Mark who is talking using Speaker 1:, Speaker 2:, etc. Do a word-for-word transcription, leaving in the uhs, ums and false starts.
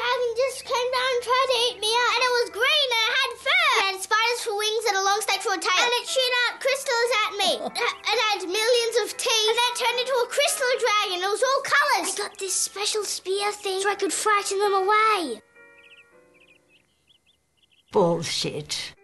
Speaker 1: dragon just came down and tried to eat me up. And it was green and it had fur. It had spiders for wings and a long snake for a tail. And it shot out crystals at me. It had millions of teeth. And then it turned into a crystal dragon. It was all colours. I got this special spear thing so I could frighten them away.
Speaker 2: Bullshit.